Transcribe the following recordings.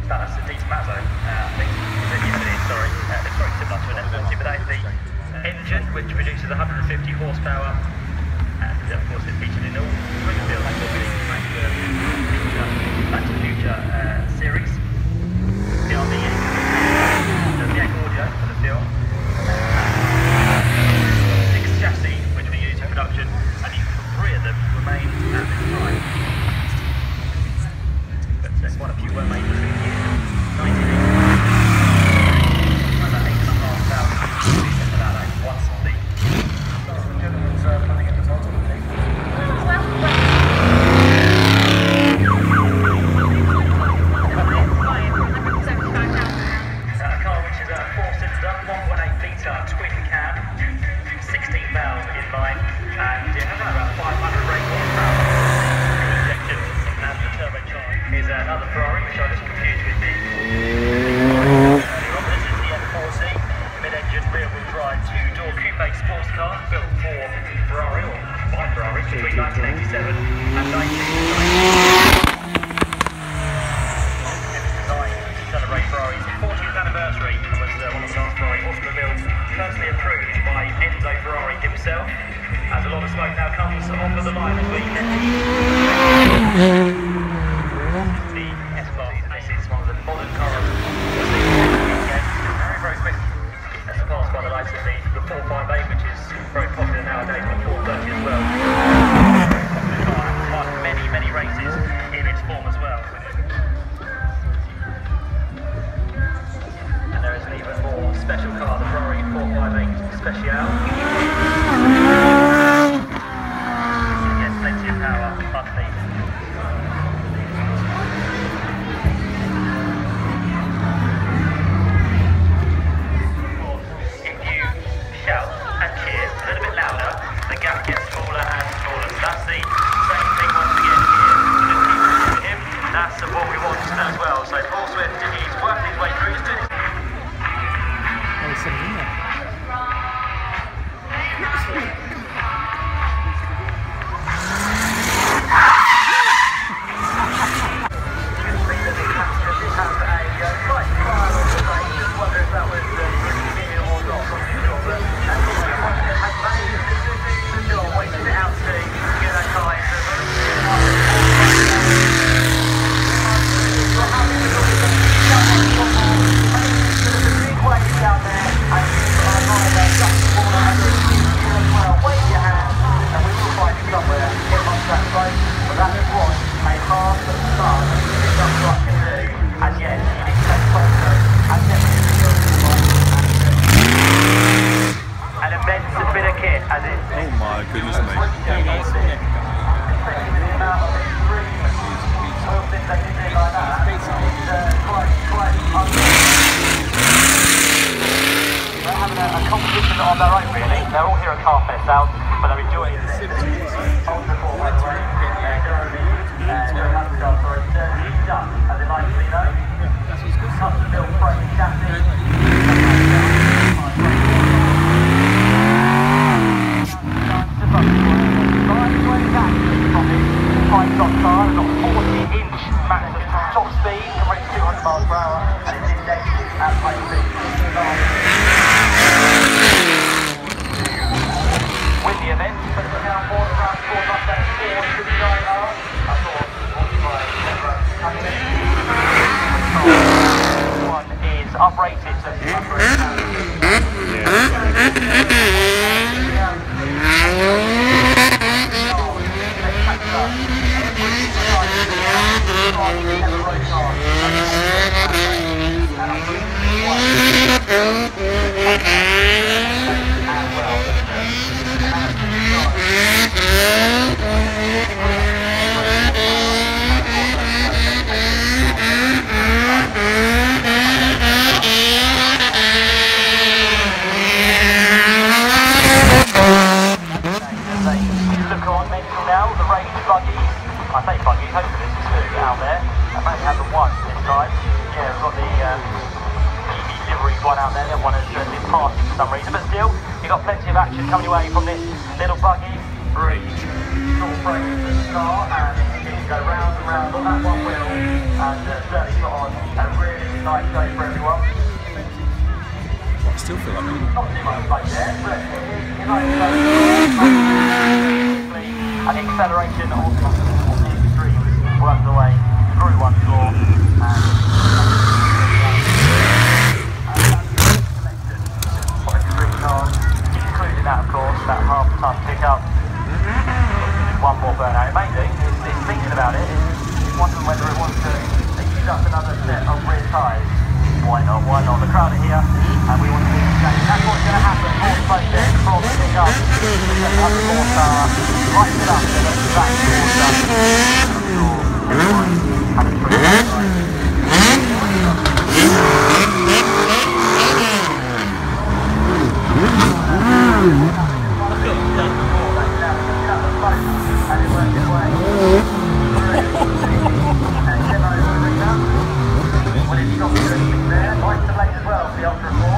That's a decent amount though, I think. Yes, it is, sorry. It's very similar to an F40, but that is the engine, which produces 150 horsepower, and of course it's featured in all Springfield Back to the Future series. Beyond the audio for the film. 6 chassis which we use in production, and 3 of them remain at this time. But quite a few were made between the years of 1980 about 8,500 about that once complete. The gentleman's coming at the bottom, I think. A car which is a 4-cylinder, 1.8 litre twin cab, 16 valve inline, and it has about 500 brake horsepower. Injection and the turbocharge is another Ferrari, which I just confused with the earlier on. This is the F40, mid-engine, rear-wheel drive, 2-door coupe sports car built for Ferrari, or by Ferrari, between 1987 and 1990. Celebrate Ferrari's 40th anniversary and was one of the last Ferrari automobiles personally approved by Enzo Ferrari himself. As a lot of smoke now comes off of the line between the S-Class, and this is one of the modern cars. Very, very quick. That's surpassed by the likes of the 458, which is very popular nowadays, but 430 as well. Very popular car, and won many, many races in its form as well. An even more special car, the Ferrari 458 Special. Again, plenty of power underneath. If you shout and cheer a little bit louder, the gap gets smaller and smaller. So that's the same thing once again here. With him, that's what we want as well. So Paul Swift, he's working his way through. He's doing his on their own really. They're all here at CarFest South, but they're enjoying it. As it likes to be known. Custom built frame chassis. Car, got 40-inch maximum top speed, can reach 200 miles per hour, and it's indexed at high speed. With the event, but it's now around 4 months at 4:59 hours. That's all. This one is uprated, so it's I say buggies, hopefully this is 2 out there. I've only had the 1 this time. Yeah, we've got the EV livery one out there. The other one has been parking for some reason, but still, you've got plenty of action coming away from this little buggy. Short frame car, and go round and round on that one wheel and certainly put on a really nice show for everyone. I still feel like me. Not too much like there, but it is nice to and the acceleration automatically on the extreme works the way through one floor and including that, of course, that half-ton pickup. One more burnout. It may do. It's thinking about it. It's wondering whether it wants to use up another set of rear tyres. Why not? Why not? The crowd are here, and we want to do the same. That's what's going to happen. Force plate there from the pickup. We're going to have the horsepower, lighten it up, and then back towards us. I'm sure everyone had a pretty good time. And it worked its way. And demo arena. When it's got everything there, lights the lane as well for the Ultra 4.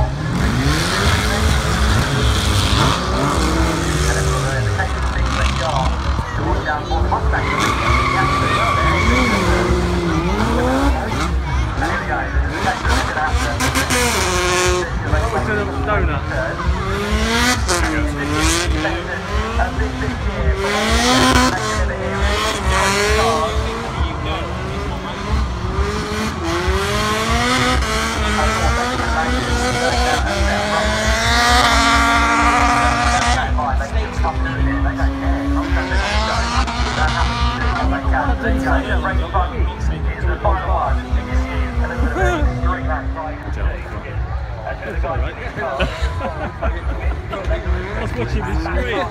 And then we've got the indication of things like jar to watch out for the Mustang. And here we go, there's a section that's going to have to Donuts. I was watching the screen.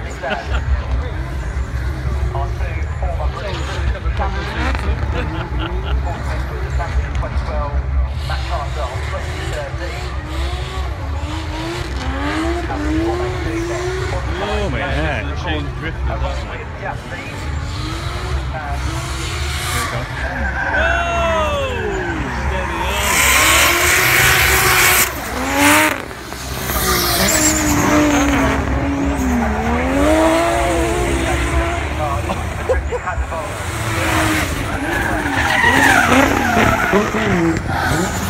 Oh man, Shane's drifted, doesn't it? Whoa!